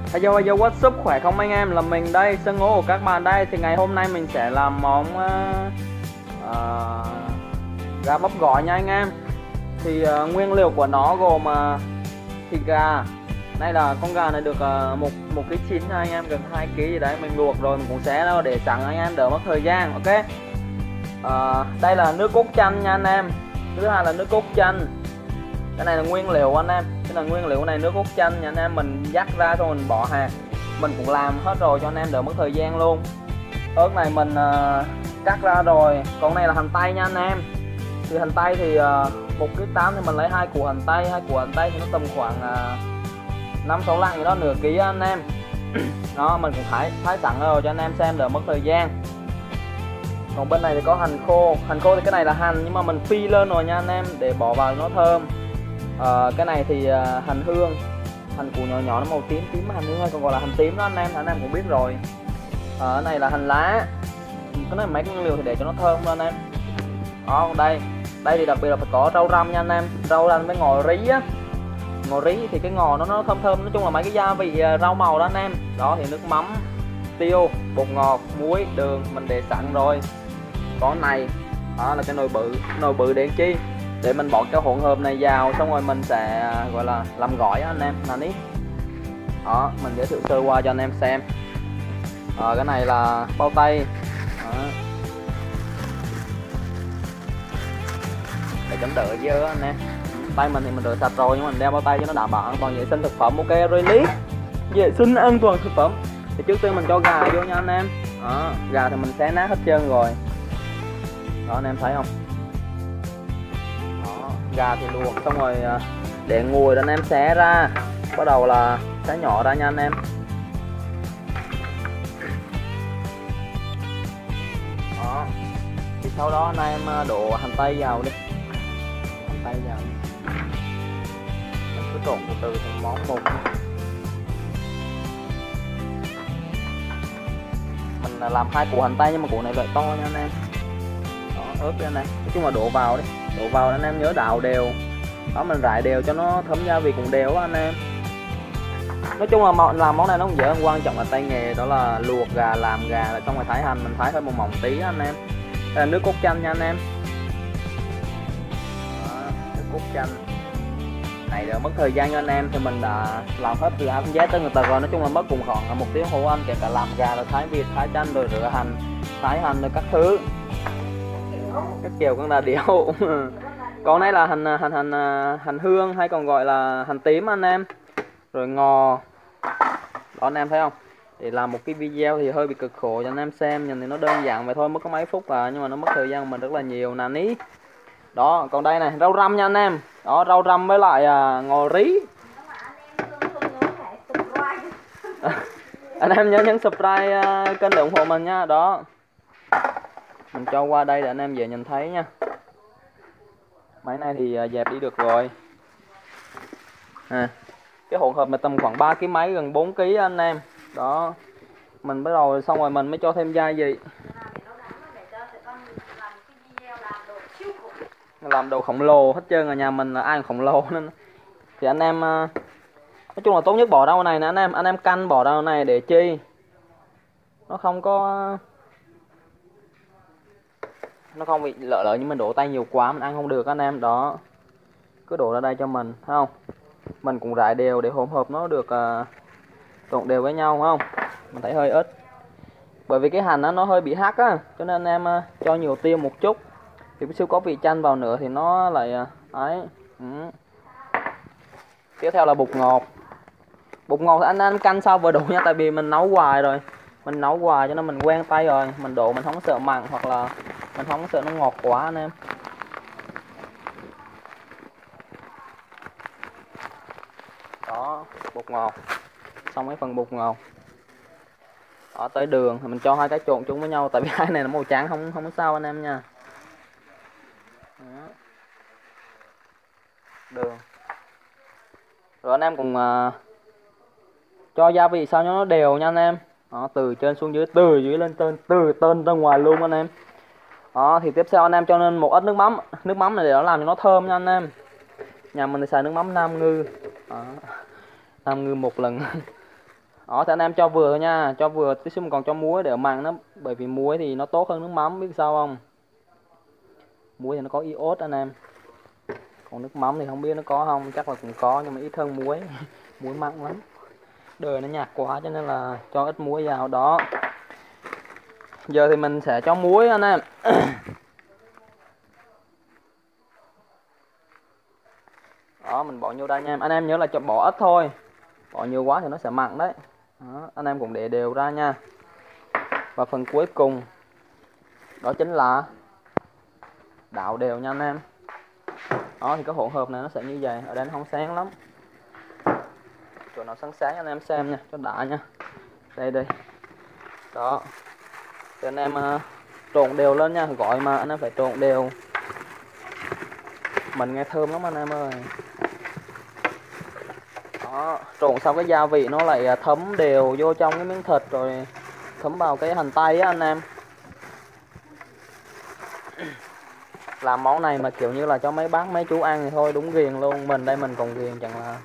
Hello, hello, what's up, khỏe không anh em? Là mình đây, Sơn Ngô của các bạn đây. Thì ngày hôm nay mình sẽ làm món gà bắp gỏi nha anh em. Thì nguyên liệu của nó gồm thịt gà. Đây là con gà này được một ký chín nha anh em, gần 2 kg gì đấy. Mình luộc rồi mình cũng xé nó để sẵn anh em đỡ mất thời gian. Ok. Đây là nước cốt chanh nha anh em. Thứ hai là nước cốt chanh. Cái này là nguyên liệu anh em. Cái là nguyên liệu này, nước cốt chanh nha anh em, mình dắt ra xong mình bỏ hạt. Mình cũng làm hết rồi cho anh em đỡ mất thời gian luôn. Ớt này mình cắt ra rồi. Còn này là hành tây nha anh em. Thì hành tây thì 1,8 kg thì mình lấy 2 củ hành tây. 2 củ hành tây thì nó tầm khoảng 5-6 lạng gì đó, nửa ký anh em. Đó, mình cũng thái sẵn rồi cho anh em xem đỡ mất thời gian. Còn bên này thì có hành khô. Hành khô thì cái này là hành nhưng mà mình phi lên rồi nha anh em, để bỏ vào nó thơm. Cái này thì hành hương, hành củ nhỏ nhỏ nó màu tím tím, hành hương còn gọi là hành tím đó anh em cũng biết rồi. Cái này là hành lá. Cái này mấy cái nguyên liệu thì để cho nó thơm đó anh em. Đó, đây thì đặc biệt là phải có rau răm nha anh em, rau răm với ngò rí á. Ngò rí thì cái ngò nó thơm thơm, nói chung là mấy cái gia vị rau màu đó anh em. Đó thì nước mắm, tiêu, bột ngọt, muối, đường mình để sẵn rồi. Có này, đó là cái nồi bự để chi, để mình bỏ cái hỗn hợp này vào, xong rồi mình sẽ gọi là làm gỏi anh em là ní. Đó, mình giới thiệu sơ qua cho anh em xem. Cái này là bao tay. Đó. Để chống đỡ dơ anh em. Tay mình thì mình rửa sạch rồi, nhưng mình đeo bao tay cho nó đảm bảo an toàn vệ sinh thực phẩm. Ok, rồi lý vệ sinh an toàn thực phẩm. Thì trước tiên mình cho gà vô nha anh em. Đó, gà thì mình xé nát hết trơn rồi. Đó anh em thấy không? Đó, gà thì luộc xong rồi để nguội anh em xé ra. Bắt đầu là xé nhỏ ra nha anh em. Đó. Thì sau đó anh em đổ hành tây vào đi. Hành tây vào. Mình cứ trộn từ từ từng món một. Mình làm 2 củ hành tây nhưng mà củ này loại to nha anh em. Đó, ớt đi anh em. Nói chung là đổ vào đi. Đổ vào anh em nhớ đảo đều. Đó, mình rải đều cho nó thấm gia vị cũng đều anh em. Nói chung là làm món này nó cũng dễ, quan trọng là tay nghề, đó là luộc gà, làm gà là xong rồi thái hành, mình thái hơi mỏng tí anh em. Đây là nước cốt chanh nha anh em. Đó, nước cốt chanh này đỡ mất thời gian cho anh em, thì mình đã làm hết từ A đến Z tới người ta rồi. Nói chung là mất cùng khoảng 1 tiếng hồ anh, kể cả làm gà rồi thái vịt, thái chanh rồi rửa hành, thái hành rồi các thứ các kiểu con là điệu. Còn này là hành hương hay còn gọi là hành tím anh em, rồi ngò. Đó anh em thấy không? Để làm một cái video thì hơi bị cực khổ cho anh em xem, nhìn thì nó đơn giản vậy thôi, mất có mấy phút nhưng mà nó mất thời gian của mình rất là nhiều nè ní. Đó, còn đây này, rau răm nha anh em. Đó, rau răm với lại ngò rí. Anh em nhớ nhấn subscribe kênh để ủng hộ mình nha. Đó, mình cho qua đây để anh em dễ nhìn thấy nha. Máy này thì dẹp đi được rồi. Cái hỗn hợp này tầm khoảng 3 kg mấy, gần 4 kg anh em. Đó, mình bắt đầu xong rồi mình mới cho thêm gia vị. Làm đồ khổng lồ hết trơn, ở nhà mình là ai khổng lồ nên thì anh em nói chung là tốt nhất bỏ rau này nè anh em. Anh em canh bỏ rau này để chi nó không bị lỡ nhưng mình đổ tay nhiều quá mình ăn không được anh em. Đó, cứ đổ ra đây cho mình, thấy không? Mình cũng rải đều để hỗn hợp nó được trộn đều với nhau, không? Mình thấy hơi ít, bởi vì cái hành nó hơi bị hắc á, cho nên anh em cho nhiều tiêu một chút. Thì xíu có vị chanh vào nữa thì nó lại ấy. Tiếp theo là bột ngọt. Bột ngọt thì anh canh sau vừa đủ nha, tại vì mình nấu hoài rồi. Mình nấu hoài cho nên mình quen tay rồi. Mình đổ mình không sợ mặn hoặc là mình không sợ nó ngọt quá anh em. Đó, bột ngọt. Xong cái phần bột ngọt. Đó, tới đường thì mình cho hai cái trộn chung với nhau, tại vì hai này là màu trắng không có sao anh em nha. Đó. Đường. Rồi anh em cùng cho gia vị sao cho nó đều nha anh em. Đó, từ trên xuống dưới, từ dưới lên trên, từ tên ra ngoài luôn anh em. Đó, thì tiếp theo anh em cho nên một ít nước mắm. Nước mắm này để nó làm cho nó thơm nha anh em. Nhà mình thì xài nước mắm Nam Ngư. Đó. Nam Ngư một lần. Đó thì anh em cho vừa thôi nha, cho vừa tí xíu mình còn cho muối để mặn nó, bởi vì muối thì nó tốt hơn nước mắm, biết sao không? Muối thì nó có iốt anh em. Còn nước mắm thì không biết nó có không, chắc là cũng có nhưng mà ít hơn muối. Muối mặn lắm. Đời nó nhạt quá cho nên là cho ít muối vào đó. Giờ thì mình sẽ cho muối anh em. Đó, mình bỏ vô đây nha em. Anh em nhớ là cho bỏ ít thôi. Bỏ nhiều quá thì nó sẽ mặn đấy. Đó, anh em cũng để đều ra nha. Và phần cuối cùng đó chính là đảo đều nha anh em. Đó thì cái hỗn hợp này nó sẽ như vậy. Ở đây nó không sáng lắm. Chỗ nào sáng sáng anh em xem nha, cho đã nha. Đây đây. Đó. Thì anh em trộn đều lên nha, gọi mà anh em phải trộn đều. Mình nghe thơm lắm anh em ơi. Đó, trộn xong cái gia vị nó lại thấm đều vô trong cái miếng thịt rồi thấm vào cái hành tây á anh em. Làm món này mà kiểu như là cho mấy bác mấy chú ăn thì thôi đúng ghiền luôn, mình đây mình còn ghiền chẳng là.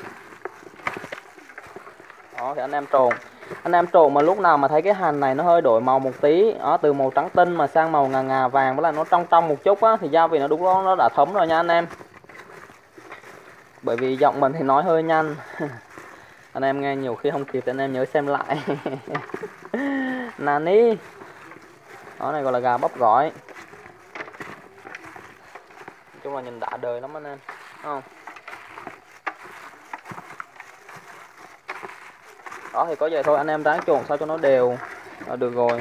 Đó thì anh em trộn. Anh em trộn mà lúc nào mà thấy cái hành này nó hơi đổi màu một tí, đó, từ màu trắng tinh mà sang màu ngà ngà vàng với lại nó trong trong một chút á, thì gia vị nó đúng đó, nó đã thấm rồi nha anh em. Bởi vì giọng mình thì nói hơi nhanh. Anh em nghe nhiều khi không kịp thì anh em nhớ xem lại. Nani. Đó này gọi là gà bắp gỏi. Nói chung là nhìn đã đời lắm anh em. Đúng không? Đó thì có vậy thôi, anh em ráng trộn sao cho nó đều là được rồi.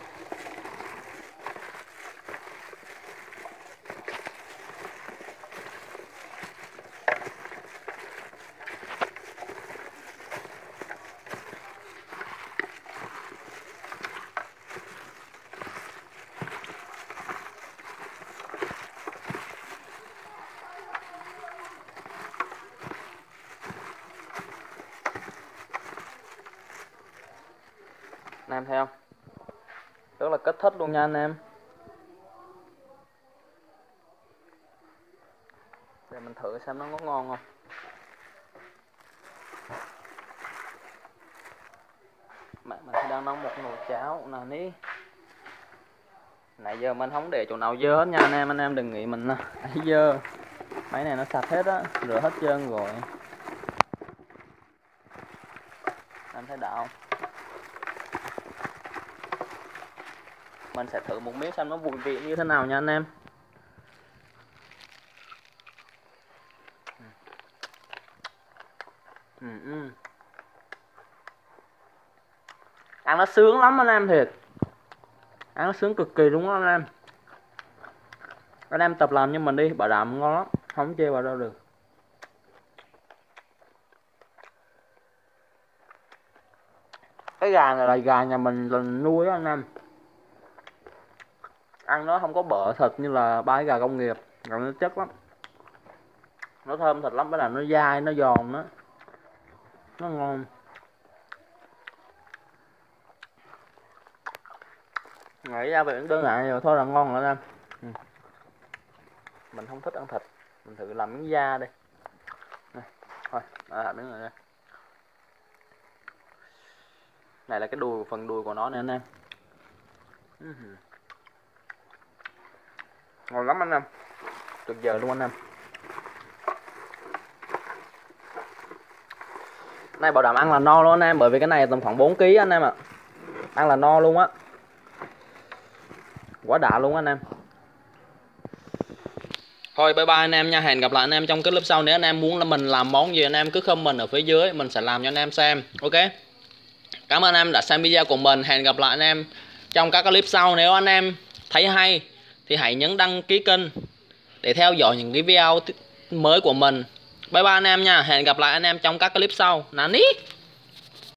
Anh em thấy không? Rất là kích thích luôn nha anh em. Để mình thử xem nó có ngon không. Mẹ mình đang nấu một nồi cháo nè ní. Nãy giờ mình không để chỗ nào dơ hết nha anh em đừng nghĩ mình ấy dơ. Máy này nó sạch hết á, rửa hết trơn rồi. Anh thấy đã không? Mình sẽ thử một miếng xem nó mùi vị như thế nào nha anh em. Ăn nó sướng lắm anh em, thiệt. Ăn nó sướng cực kỳ đúng không anh em. Anh em tập làm như mình đi, bảo đảm ngon lắm, không chê vào đâu được. Cái gà này là gà nhà mình nuôi đó anh em. Ăn nó không có bở thịt như là ba cái gà công nghiệp, gà nó chất lắm. Nó thơm thịt lắm, với là nó dai, nó giòn đó. Nó ngon. Nghĩ ra về đơn giản rồi thôi là ngon rồi anh em. Mình không thích ăn thịt, mình thử làm miếng da đi. Này, thôi, làm miếng này đây. Này là cái đùi, phần đùi của nó nè anh em. Ngon lắm anh em. Tuyệt vời luôn anh em. Này bảo đảm ăn là no luôn anh em, bởi vì cái này tầm khoảng 4 kg anh em ạ. Ăn là no luôn á. Quá đã luôn anh em. Thôi bye bye anh em nha, hẹn gặp lại anh em trong cái clip sau. Nếu anh em muốn là mình làm món gì anh em cứ comment ở phía dưới, mình sẽ làm cho anh em xem. Ok. Cảm ơn anh em đã xem video của mình. Hẹn gặp lại anh em trong các clip sau. Nếu anh em thấy hay thì hãy nhấn đăng ký kênh để theo dõi những cái video mới của mình. Bye bye anh em nha. Hẹn gặp lại anh em trong các clip sau. Nani.